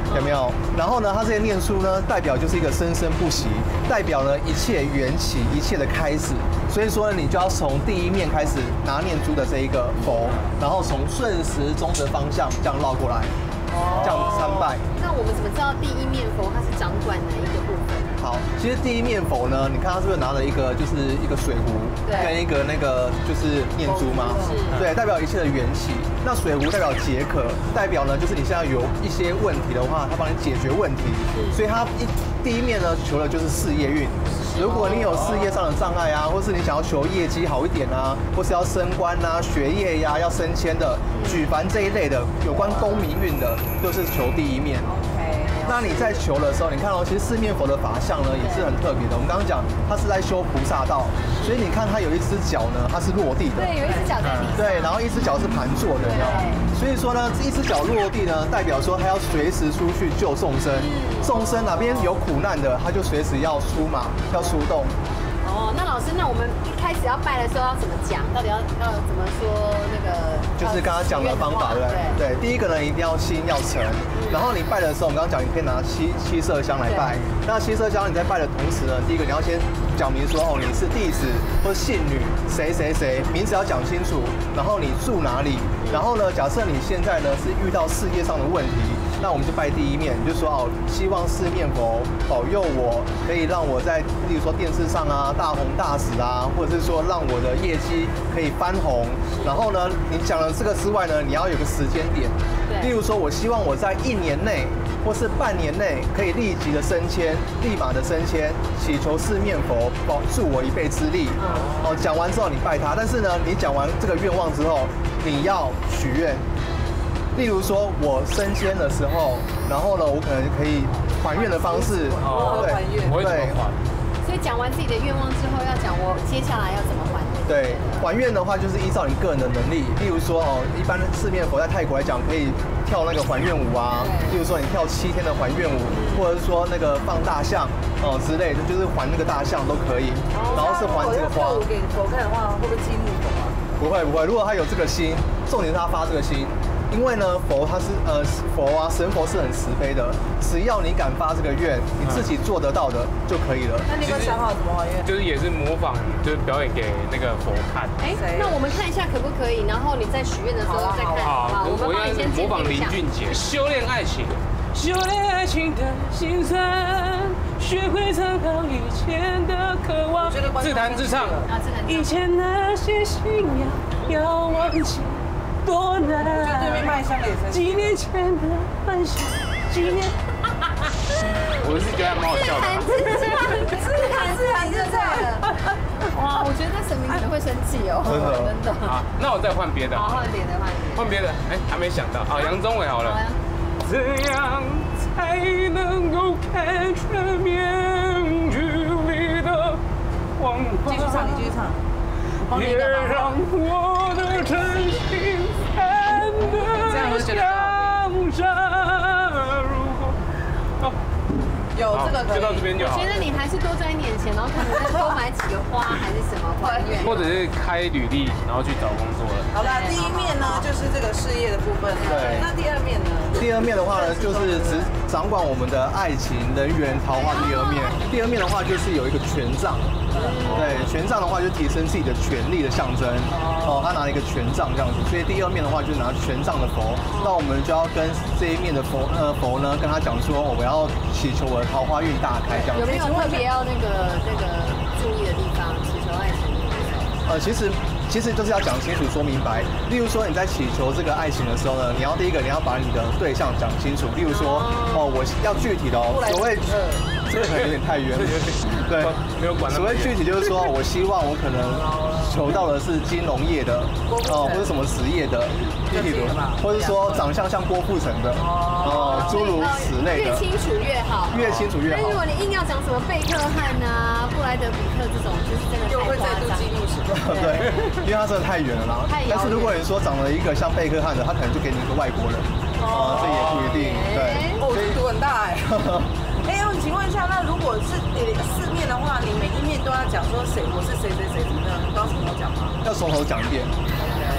有没有？然后呢，他这些念书呢，代表就是一个生生不息，代表呢一切缘起，一切的开始。所以说，你就要从第一面开始拿念珠的这一个佛，然后从顺时钟的方向这样绕过来，这样参拜。 那我们怎么知道第一面佛它是掌管哪一个部分？ 好，其实第一面佛呢，你看他是不是拿了一个就是一个水壶，跟一个那个就是念珠吗？对，代表一切的缘起。那水壶代表解渴，代表呢就是你现在有一些问题的话，他帮你解决问题。所以他一第一面呢求的就是事业运。如果你有事业上的障碍啊，或是你想要求业绩好一点啊，或是要升官啊、学业呀、要升迁的、举凡这一类的有关功名运的，就是求第一面。那你在求的时候，你看哦，其实四面佛的法相呢也是很特别的。我们刚刚讲，他是在修菩萨道，所以你看他有一只脚呢，它是落地的。 对，有一只脚在地上。 对，然后一只脚是盘坐的，你知道吗？所以说呢，一只脚落地呢，代表说他要随时出去救众生。众生哪边有苦难的，他就随时要出马，要出动。 哦，那老师，那我们一开始要拜的时候要怎么讲？到底要要怎么说那个？ 就是刚刚讲的方法，对不对？对，第一个呢一定要心要诚，然后你拜的时候，我们刚刚讲你可以拿七七色香来拜。那七色香你在拜的同时呢，第一个你要先讲明说哦你是弟子或信女谁谁谁，名字要讲清楚，然后你住哪里，然后呢，假设你现在呢是遇到事业上的问题。那我们就拜第一面，就说哦，希望四面佛保佑我，可以让我在，例如说电视上啊大红大紫啊，或者是说让我的业绩可以翻红。然后呢，你讲了这个之外呢，你要有个时间点，例如说我希望我在一年内或是半年内可以立即的升迁，立马的升迁，祈求四面佛保助我一臂之力。哦，讲完之后你拜他，但是呢，你讲完这个愿望之后，你要许愿。例如说，我升迁的时候，然后呢，我可能可以还愿的方式， 哦、 对， 对， 所以讲完自己的愿望之后，要讲我接下来要怎么还。 对，还愿的话就是依照你个人的能力，例如说哦，一般四面佛在泰国来讲可以跳那个还愿舞啊，例如说你跳七天的还愿舞，或者是说那个放大象哦、呃、之类的，就是还那个大象都可以，然后是还这个花。 跳舞给佛看的话，会不会激怒佛啊？ 不会不会，如果他有这个心，重点是他发这个心。因为呢，佛他是呃佛啊，神佛是很慈悲的，只要你敢发这个愿，你自己做得到的就可以了。 那你有想好怎么还愿？ 就是也是模仿，就是表演给那个佛看。 哎，那我们看一下可不可以？然后你在许愿的时候再看。 好， 我们帮你先模仿林俊杰，修炼爱情，修炼爱情的心酸，学会参考以前的渴望，自弹自唱。 啊，自弹自唱。 以前那些信仰要忘记。多难！几年前的分享，几年。我是觉得蛮好笑的。 自弹自弹就这样的。哇，我觉得神明可能会生气哦。 真的， 真的。 好，那我再换别的。 好，换别的，换别的。 换别的，哎，还没想到啊，杨宗纬好了。怎样才能够看穿面具里的谎话？ 继续唱，你继续唱。 别让我的真心看得像沙。如果哦， 有这个可以， 就到这边就好。 我觉得你还是多赚一点钱，然后可能再多买几个花还是什么还愿， 或者是开履历，然后去找工作了。 好啦，第一面呢就是这个事业的部分。 对。 那第二面呢？ 第二面的话呢，就是只掌管我们的爱情、人缘、桃花。第二面，第二面的话就是有一个权杖。对，权杖的话就提升自己的权力的象征。哦，他拿了一个权杖这样子，所以第二面的话就是拿权杖的佛。那我们就要跟这一面的佛呃佛呢，跟他讲说，我要祈求我的桃花运大开这样子。 有没有特别要那个那个注意的地方？祈求爱情。 呃，其实其实就是要讲清楚、说明白。例如说你在祈求这个爱情的时候呢，你要第一个你要把你的对象讲清楚。例如说，哦，我要具体的哦，所谓这个可能有点太远了。对， 没有管。 所谓具体就是说我希望我可能求到的是金融业的，哦，或者什么实业的，具体的，或者说长相像郭富城的，哦，诸如此类的。 越清楚越好， 越清楚越好。 但如果你硬要讲什么贝克汉啊、布莱德比特这种，就是真的太夸张。 对，因为他真的太远了啦。但是如果你说长了一个像贝克汉的，他可能就给你一个外国人，哦，这也不一定。对， 哦，这赌很大哎。哎，我请问一下，那如果是四面的话，你每一面都要讲说谁我是谁谁谁怎么样，你都要从头讲吗？ 要从头讲一遍。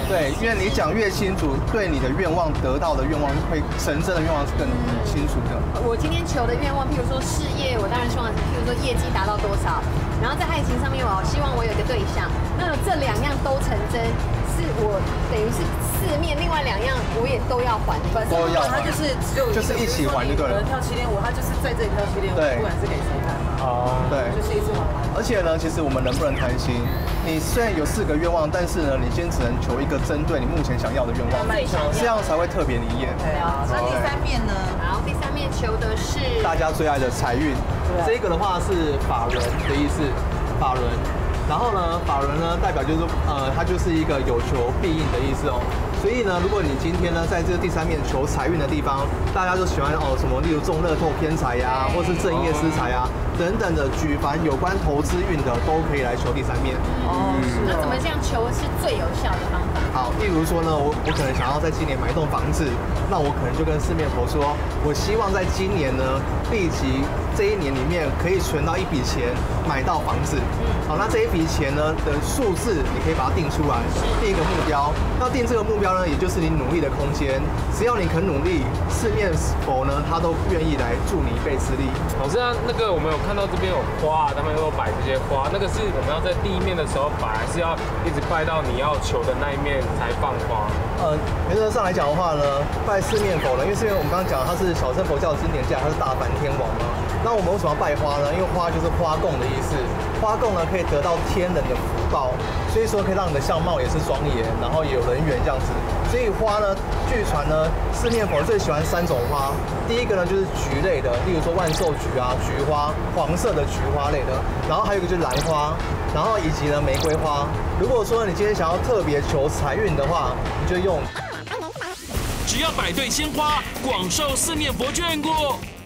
对，因为你讲越清楚，对你的愿望得到的愿望会成真的愿望是更清楚的。 我今天求的愿望，譬如说事业，我当然希望，譬如说业绩达到多少，然后在爱情上面，我希望我有个对象，那这两样都成真，是我等于是四面，另外两样我也都要还， 都要还， 他就是只有就是一起还就对了。 跳七连舞，他就是在这里跳七连舞，不管是给谁看嘛。 哦，对， 就是一直还完。 而且呢，其实我们能不能贪心？你虽然有四个愿望，但是呢，你今天只能求一个针对你目前想要的愿望，这样才会特别灵验。 对啊，那第三面呢？ 好，第三面求的是大家最爱的财运。这个的话是法轮的意思，法轮。然后呢，法轮呢代表就是呃，它就是一个有求必应的意思哦。所以呢，如果你今天呢在这个第三面求财运的地方，大家都喜欢哦什么，例如中乐透偏财呀，或是正业施财啊等等的，举凡有关投资运的都可以来求第三面。 哦，是。那怎么这样求是最有效的方法？ 好，例如说呢，我我可能想要在今年买一栋房子，那我可能就跟四面佛说，我希望在今年呢立即这一年里面可以存到一笔钱买到房子。好，那这一笔钱呢的数字你可以把它定出来，定一个目标。那定这个目标呢，也就是你努力的空间。只要你肯努力，四面佛呢他都愿意来助你一臂之力。 老师啊，那个我们有看到这边有花，他们又摆这些花，那个是我们要在第一面的时候摆，还是要一直拜到你要求的那一面才放花？ 呃，原则上来讲的话呢，拜四面佛呢，因为四面我们刚刚讲它是小乘佛教的经典架，它是大梵天王嘛。那我们为什么要拜花呢？因为花就是花供的意思，花供呢可以得到天人的福报，所以说可以让你的相貌也是庄严，然后也有人缘这样子。所以花呢，据传呢，四面佛最喜欢三种花。第一个呢就是菊类的，例如说万寿菊啊、菊花、黄色的菊花类的，然后还有一个就是兰花，然后以及呢玫瑰花。如果说你今天想要特别求财运的话，你就用。 只要摆对鲜花，广受四面佛眷顾。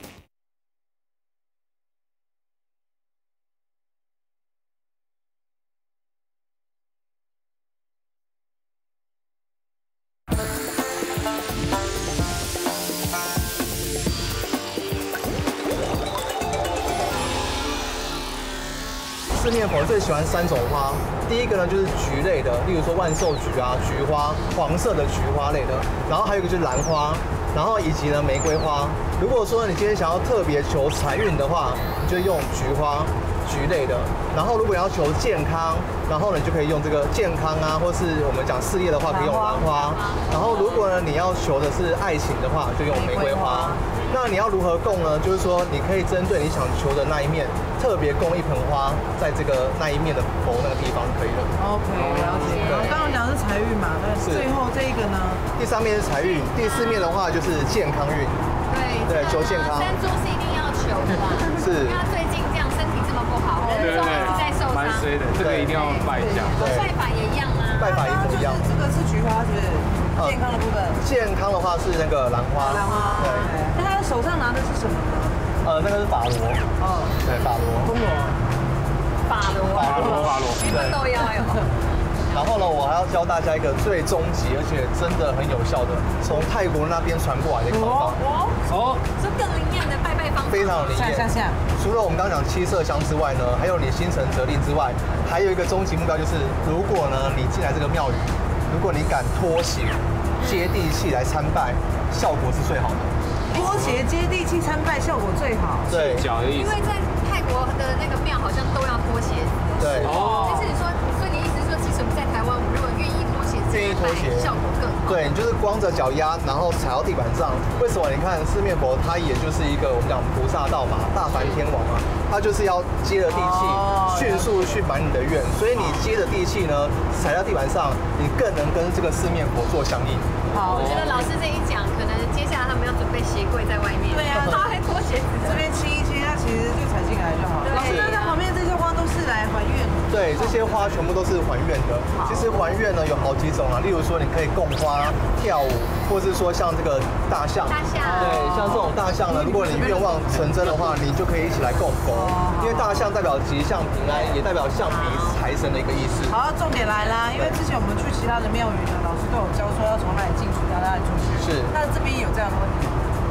四面佛最喜欢三种花，第一个呢就是菊类的，例如说万寿菊啊、菊花、黄色的菊花类的，然后还有一个就是兰花，然后以及呢玫瑰花。如果说你今天想要特别求财运的话，你就用菊花、菊类的。然后如果要求健康，然后呢你就可以用这个健康啊，或是我们讲事业的话，可以用兰花。然后如果呢你要求的是爱情的话，就用玫瑰花。那你要如何供呢？就是说，你可以针对你想求的那一面，特别供一盆花，在这个那一面的佛那个地方就可以了。 OK， 了解。然后刚刚讲的是财运嘛，那最后这一个呢？ 第三面是财运，第四面的话就是健康运。 对对，求健康。 山猪是一定要求的吧？ 是。 因为他最近这样身体这么不好，人中一直在受伤。 蛮衰的，这个一定要拜一下。 拜法也一样吗？ 拜法一模一样。 这个是菊花，是不是？健康的部分。 健康的话是那个兰花。 兰花。对。那他手上拿的是什么呢？ 呃，那个是法螺。哦。对，法螺。 铜锣。 法螺。 法螺，法螺。 你们都要有。 然后呢，我还要教大家一个最终极，而且真的很有效的，从泰国那边传过来的一个方法。 哦。是更灵验的拜拜方法。 非常灵验。除了我们刚刚讲七色香之外呢，还有你心诚则灵之外，还有一个终极目标就是，如果呢你进来这个庙宇，如果你敢脱鞋、接地气来参拜，效果是最好的。 脱鞋接地气参拜效果最好。 对， 因为在泰国的那个庙好像都要脱鞋子。 对。 哦。但是你说，所以你意思是说，其实我们在台湾，我们如果愿意脱鞋， 愿意脱鞋， 效果更好。 对，你就是光着脚丫，然后踩到地板上。为什么？你看四面佛，它也就是一个我们讲菩萨道嘛，大梵天王嘛，它就是要接着地气，迅速去满你的愿。所以你接着地气呢，踩到地板上，你更能跟这个四面佛做相应。 好，我觉得老师这一讲，可能接下来他们要准备鞋柜在外面。对啊，他还脱鞋子， 这边清一清，它其实就踩进来就好了。老师，那旁边这些花都是来还愿的。 对，这些花全部都是还愿的。其实还愿呢有好几种啊，例如说你可以供花、跳舞，或是说像这个大象。 大象。 对，像这种大象呢，如果你愿望成真的话，你就可以一起来供佛，因为大象代表吉祥平安，也代表象鼻财神的一个意思。 好，重点来啦，因为之前我们去其他的庙宇呢，老师都有教说要从哪里进去，到哪里出去。 是。 那这边有这样的问题吗？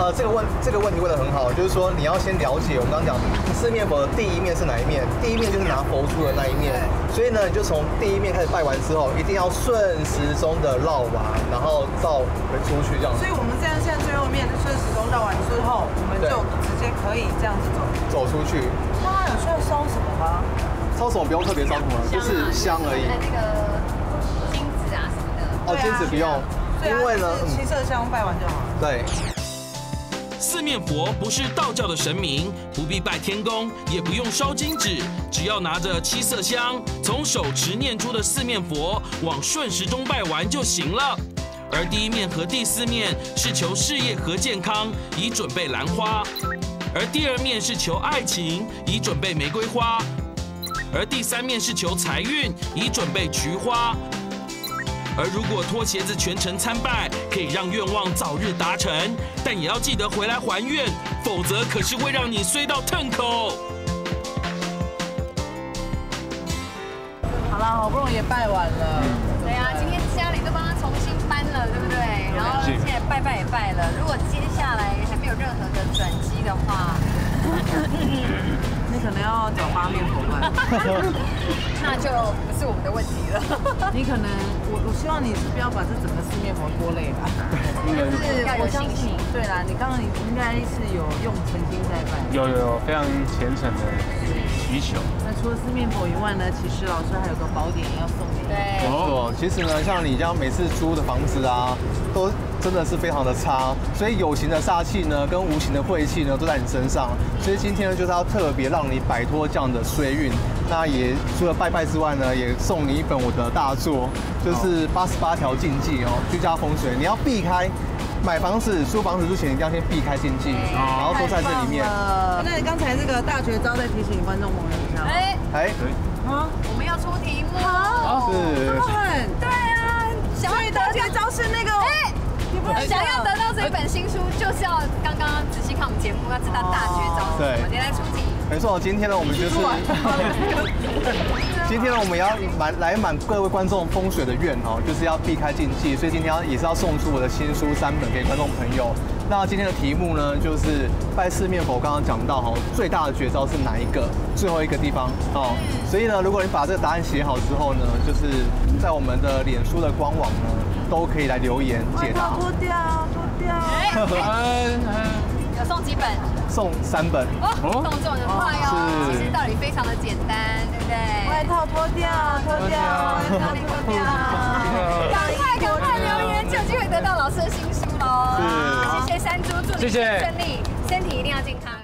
呃，这个问这个问题问得很好，就是说你要先了解我们刚刚讲四面佛的第一面是哪一面，第一面就是拿佛珠的那一面，所以呢，你就从第一面开始拜完之后，一定要顺时钟的绕完，然后照回出去这样。 所以我们这样现在最后面顺时钟绕完之后，我们就直接可以这样子走走出去。 那有需要烧什么吗？ 烧什么不用特别烧什么，就是香而已。 那个金子啊什么的。 哦，金子不用，因为呢， 七色香拜完就好。 对。 四面佛不是道教的神明，不必拜天公，也不用烧金纸，只要拿着七色香，从手持念珠的四面佛往顺时钟拜完就行了。而第一面和第四面是求事业和健康，以准备兰花；而第二面是求爱情，以准备玫瑰花；而第三面是求财运，以准备菊花。而如果脱鞋子全程参拜，可以让愿望早日达成，但也要记得回来还愿，否则可是会让你衰到痛口。 好了，好不容易也拜完了。 对啊，今天家里都帮他重新搬了，对不对？然后现在拜拜也拜了，如果接下来还没有任何的转机的话， 你可能要找八面佛办， 那就不是我们的问题了。 你可能，我我希望你是不要把这整个四面佛拖累吧。 就是要有信心。 对啦，你刚刚你应该是有用诚心在拜。 有有有非常虔诚的需求。 那除了四面佛以外呢，其实老师还有个宝典要送给你。 对。 没错，其实呢，像你这样每次租的房子啊，都真的是非常的差，所以有形的煞气呢，跟无形的晦气呢，都在你身上。所以今天呢，就是要特别让你摆脱这样的衰运。那也除了拜拜之外呢，也送你一本我的大作，就是八十八条禁忌哦，居家风水，你要避开。买房子、租房子之前，一定要先避开禁忌，然后都在这里面。 那你刚才这个大绝招，再提醒观众朋友一下。 哎哎， 啊， 我们要出题目。 好， 是这么狠。 对啊，想要大绝招是那个。哎，你不能想要得到这本新书，就是要刚刚仔细看我们节目，要知道大绝招。 对， 我们来出题。 没错，今天呢，我们就是。今天呢，我们要满来满各位观众风水的愿哦，就是要避开禁忌，所以今天也是要送出我的新书三本给观众朋友。那今天的题目呢，就是拜四面佛，刚刚讲到哈，最大的绝招是哪一个？最后一个地方哦。所以呢，如果你把这个答案写好之后呢，就是在我们的脸书的官网呢，都可以来留言解答。 脱掉，脱掉。 有送几本？ 送三本。 哦，动作很快哦。其实道理非常的简单，对不对？ 外套脱掉，脱掉，外套脱掉。 赶快赶快留言，就有机会得到老师的新书喽。谢谢山猪，祝你顺利，身体一定要健康。